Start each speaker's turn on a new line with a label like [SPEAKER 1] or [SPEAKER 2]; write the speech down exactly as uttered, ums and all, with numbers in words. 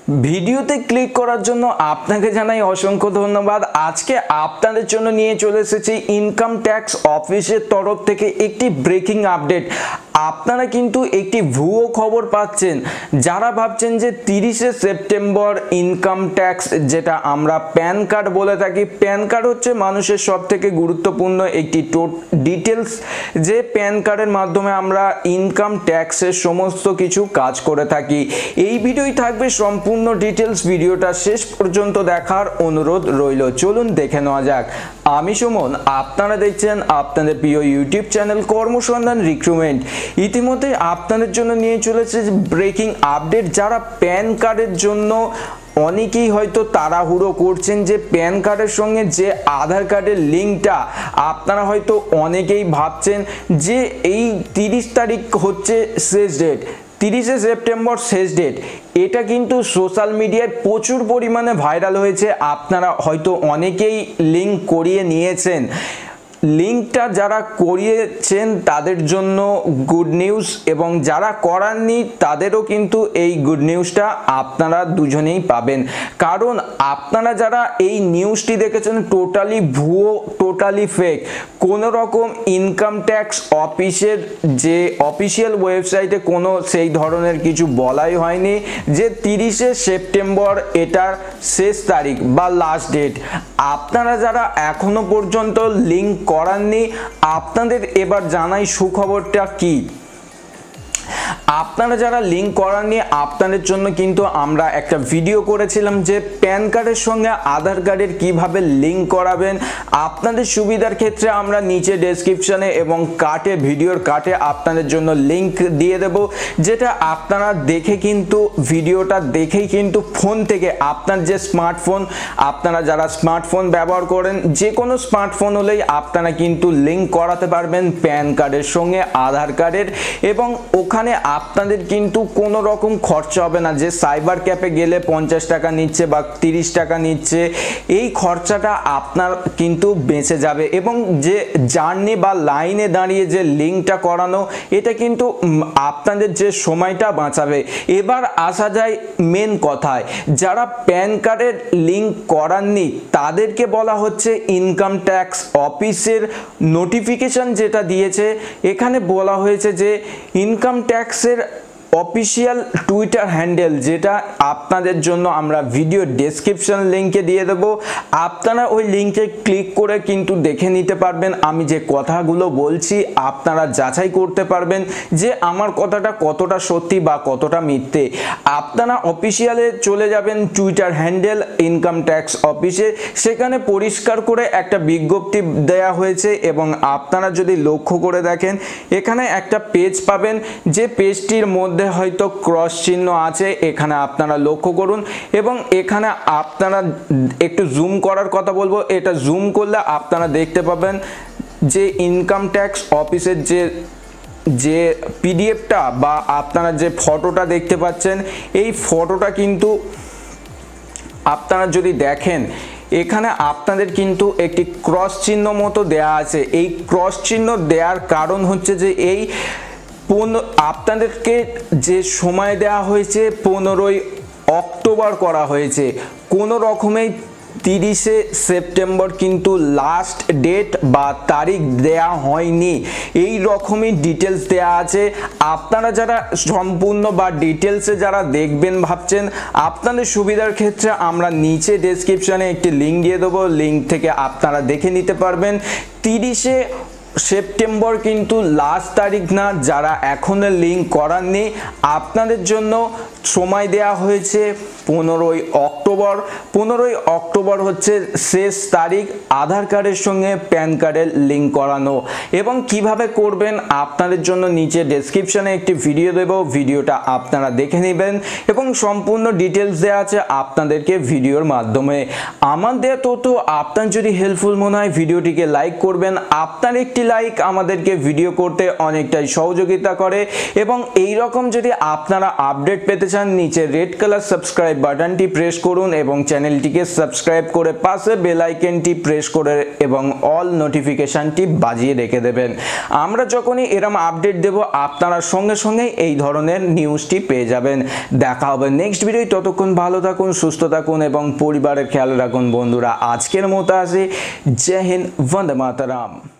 [SPEAKER 1] ভিডিওতে ক্লিক করার জন্য আপনাকে জানাই অসংখ্য ধন্যবাদ। আজকে আপনাদের জন্য নিয়ে চলে এসেছি ইনকাম ট্যাক্স অফিসের তরফ থেকে একটি ব্রেকিং আপডেট। আপনারা কিন্তু একটি ভুয়ো খবর পাচ্ছেন। যারা ভাবছেন যে তিরিশে সেপ্টেম্বর ইনকাম ট্যাক্স, যেটা আমরা প্যান কার্ড বলে থাকি, প্যান কার্ড হচ্ছে মানুষের সব থেকে গুরুত্বপূর্ণ একটি ডিটেলস, যে প্যান কার্ডের মাধ্যমে আমরা ইনকাম ট্যাক্সের সমস্ত কিছু কাজ করে থাকি। এই ভিডিওই থাকবে সম্পূর্ণ ডিটেলস, ভিডিওটা শেষ পর্যন্ত দেখার অনুরোধ রইল। চলুন দেখে নেওয়া যাক। আমি সুমন, আপনারা দেখছেন আপনাদের প্রিয় ইউটিউব চ্যানেল কর্মসন্ধান রিক্রুটমেন্ট। ইতিমধ্যে আপনাদের জন্য নিয়ে চলেছে ব্রেকিং আপডেট। যারা প্যান কার্ডের জন্য অনেকেই হয়তো তাড়াহুড়ো করছেন, যে প্যান কার্ডের সঙ্গে যে আধার কার্ডের লিঙ্কটা, আপনারা হয়তো অনেকেই ভাবছেন যে এই তিরিশ তারিখ হচ্ছে শেষ ডেট, তিরিশে সেপ্টেম্বর শেষ ডেট। এটা কিন্তু সোশ্যাল মিডিয়ায় প্রচুর পরিমাণে ভাইরাল হয়েছে। আপনারা হয়তো অনেকেই লিঙ্ক করিয়ে নিয়েছেন। লিঙ্কটা যারা করিয়েছেন তাদের জন্য গুড নিউজ, এবং যারা করাননি তাদেরও কিন্তু এই গুড নিউজটা আপনারা দুজনেই পাবেন। কারণ আপনারা যারা এই নিউজটি দেখেছেন টোটালি ভুয়ো, টোটালি ফেক। কোনো রকম ইনকাম ট্যাক্স অফিসের যে অফিসিয়াল ওয়েবসাইটে কোনো সেই ধরনের কিছু বলাই হয়নি যে তিরিশে সেপ্টেম্বর এটার শেষ তারিখ বা লাস্ট ডেট। আপনারা যারা এখনো পর্যন্ত লিঙ্ক করাননি, আপনাদের এবার জানাই সুখবরটা কি। আপনারা যারা লিঙ্ক করাননি, আপনাদের জন্য কিন্তু আমরা একটা ভিডিও করেছিলাম যে প্যান কার্ডের সঙ্গে আধার কার্ডের কিভাবে লিঙ্ক করাবেন। আপনাদের সুবিধার ক্ষেত্রে আমরা নিচে ডেসক্রিপশনে এবং কাটে, ভিডিওর কাটে আপনাদের জন্য লিঙ্ক দিয়ে দেব, যেটা আপনারা দেখে কিন্তু ভিডিওটা দেখেই কিন্তু ফোন থেকে, আপনার যে স্মার্টফোন, আপনারা যারা স্মার্টফোন ব্যবহার করেন, যে কোনো স্মার্টফোন হলেই আপনারা কিন্তু লিঙ্ক করাতে পারবেন প্যান কার্ডের সঙ্গে আধার কার্ডের। এবং ওখানে আপনাদের কিন্তু কোনো রকম খরচা হবে না, যে সাইবার ক্যাফে গেলে পঞ্চাশ টাকা নিচ্ছে বা তিরিশ টাকা নিচ্ছে, এই খরচাটা আপনার কিন্তু বেঁচে যাবে। এবং যে জার্নি বা লাইনে দাঁড়িয়ে যে লিঙ্কটা করানো, এটা কিন্তু আপনাদের যে সময়টা বাঁচাবে। এবার আসা যায় মেন কথায়। যারা প্যান কার্ডের লিঙ্ক করাননি তাদেরকে বলা হচ্ছে ইনকাম ট্যাক্স অফিসের নোটিফিকেশন যেটা দিয়েছে, এখানে বলা হয়েছে যে ইনকাম ট্যাক্সের অফিসিয়াল টুইটার হ্যান্ডেল, যেটা আপনাদের জন্য আমরা ভিডিও ডেসক্রিপশন লিঙ্কে দিয়ে দেব, আপনারা ওই লিঙ্কে ক্লিক করে কিন্তু দেখে নিতে পারবেন। আমি যে কথাগুলো বলছি আপনারা যাচাই করতে পারবেন যে আমার কথাটা কতটা সত্যি বা কতটা মিথ্যে। আপনারা অফিসিয়ালে চলে যাবেন টুইটার হ্যান্ডেল ইনকাম ট্যাক্স অফিসে, সেখানে পরিষ্কার করে একটা বিজ্ঞপ্তি দেয়া হয়েছে। এবং আপনারা যদি লক্ষ্য করে দেখেন, এখানে একটা পেজ পাবেন, যে পেজটির মধ্যে হয়তো ক্রস চিহ্ন আছে, এখানে আপনারা লক্ষ্য করুন। এবং এখানে আপনারা একটু জুম করার কথা বলবো, এটা জুম করলে আপনারা দেখতে পাবেন যে ইনকাম ট্যাক্স অফিসের যে যে পিডিএফটা বা আপনারা যে ফটোটা দেখতে পাচ্ছেন, এই ফটোটা কিন্তু আপনারা যদি দেখেন, এখানে আপনাদের কিন্তু একটি ক্রস চিহ্ন মতো দেয়া আছে। এই ক্রস চিহ্ন দেওয়ার কারণ হচ্ছে যে এই আপনাদেরকে যে সময় দেওয়া হয়েছে পনেরোই অক্টোবর করা হয়েছে, কোনো রকমেই তিরিশে সেপ্টেম্বর কিন্তু লাস্ট ডেট বা তারিখ দেয়া হয়নি। এই রকমই ডিটেলস দেয়া আছে। আপনারা যারা সম্পূর্ণ বা ডিটেলসে যারা দেখবেন ভাবছেন, আপনাদের সুবিধার ক্ষেত্রে আমরা নিচে ডেসক্রিপশনে একটি লিঙ্ক দিয়ে দেবো, লিঙ্ক থেকে আপনারা দেখে নিতে পারবেন। তিরিশে সেপ্টেম্বর কিন্তু লাস্ট তারিখ না। যারা এখনো লিঙ্ক করাননি, আপনাদের জন্য সময় দেয়া হয়েছে পনেরোই অক্টোবর। পনেরোই অক্টোবর হচ্ছে শেষ তারিখ আধার কার্ডের সঙ্গে প্যান কার্ডের লিঙ্ক করানো। এবং কিভাবে করবেন আপনাদের জন্য নিচে ডেসক্রিপশনে একটি ভিডিও দেব, ভিডিওটা আপনারা দেখে নেবেন এবং সম্পূর্ণ ডিটেলস দেওয়া আছে আপনাদেরকে ভিডিওর মাধ্যমে। আমার দেওয়া তথ্য আপনার যদি হেল্পফুল মনে হয় ভিডিওটিকে লাইক করবেন। আপনার একটি লাইক আমাদেরকে ভিডিও করতে অনেকটাই সহযোগিতা করে এবং এই রকম যদি আপনারা আপডেট পেতে চান নিচে রেড কালার সাবস্ক্রাইব বাটনটি প্রেস করুন এবং চ্যানেলটিকে সাবস্ক্রাইব করে পাশে বেল আইকনটি প্রেস করে এবং অল নোটিফিকেশনটি বাজিয়ে রেখে দেবেন। আমরা যখনই এরকম আপডেট দেব আপনারা সঙ্গে সঙ্গে এই ধরনের নিউজটি পেয়ে যাবেন। দেখা হবে নেক্সট ভিডিও, ততক্ষণ ভালো থাকুন, সুস্থ থাকুন এবং পরিবারের খেয়াল রাখুন বন্ধুরা। আজকের মতো আছে, জয় হিন্দ, বন্দে মাতরম।